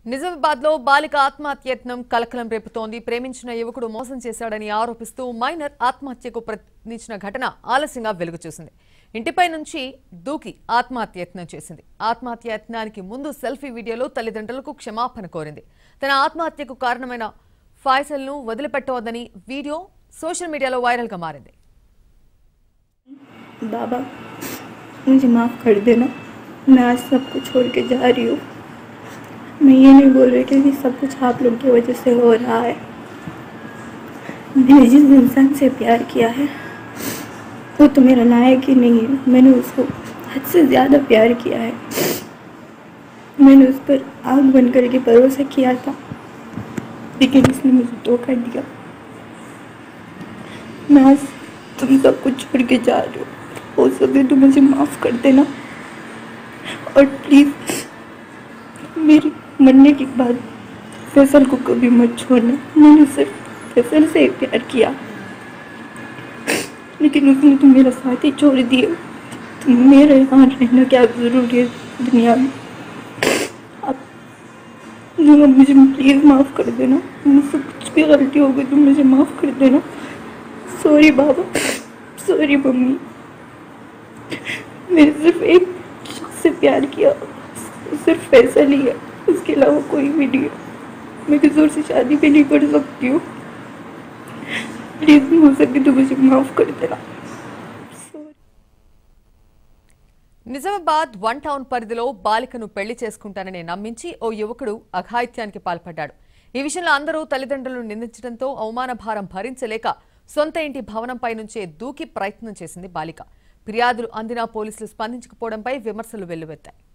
నిజామాబాద్ లో బాలిక ఆత్మహత్యయత్నం కలకలం రేపుతోంది. ప్రేమించిన యువకుడు మోసం చేశాడని ఆరోపిస్తూ మైనర్ ఆత్మహత్యకు ప్రయత్నించిన ఘటన ఆలస్యంగా వెలుగు చూసింది. ఇంటిపై నుంచి దూకి ఆత్మహత్యయత్నం చేసింది. ఆత్మహత్యయత్నానికి ముందు సెల్ఫీ వీడియోలో తల్లిదండ్రులకు క్షమాపణ కోరింది. తన ఆత్మహత్యకు కారణమైన ఫైసల్ ను వదిలిపెట్టవద్దని వీడియో సోషల్ మీడియాలో వైరల్ గా మారింది. बाबा मुझे माफ़ कर देना, मैं आज सबको छोड़ के जा रही हूँ। मैं ये नहीं बोल रही थी कि सब कुछ आप लोग की वजह से हो रहा है। मैंने जिस इंसान से प्यार किया है वो तो मेरा लायक ही नहीं है। मैंने उसको हद से ज़्यादा प्यार किया है। मैंने उस पर आग बन करके भरोसा किया था, लेकिन उसने मुझे धोखा दिया। मैं आज तुम सब कुछ छोड़ के जा रही हूँ। हो सके तो मुझे माफ़ कर देना और प्लीज़ मेरी मरने के बाद फैसल को कभी मत छोड़ना। मैंने सिर्फ फैसल से ही प्यार किया, लेकिन उसने तो मेरा साथ ही छोड़ दिया। तो मेरे यहाँ रहना क्या ज़रूरी है दुनिया में। आप मुझे प्लीज़ माफ़ कर देना। मुझसे कुछ भी गलती हो गई तो मुझे माफ़ कर देना। सॉरी बाबा, सॉरी मम्मी। मैंने सिर्फ एक शख्स से प्यार किया, सिर्फ फैसल ही है, उसके अलावा कोई भी नहीं है। मैं किसी और से शादी भी नहीं कर सकती हूँ। प्लीज़ हो सके तो मुझे माफ़ कर देना। నిజామాబాద్ వన్ టౌన్ పరిధిలో బాలికను పెళ్లి చేసుకుంటానని నమ్మించి ఓ యువకుడు అఘాయిత్యానికి పాల్పడ్డాడు. ఈ విషయంలో అందరూ తల్లిదండ్రులను నిందించడంతో అవమాన భారం భరించలేక సొంత ఇంటి భవనంపై నుంచే దూకి ప్రయత్నం చేసింది బాలిక. ఫిర్యాదులు అందినా పోలీసులు స్పందించకపోవడంపై విమర్శలు వెల్లువెత్తాయి.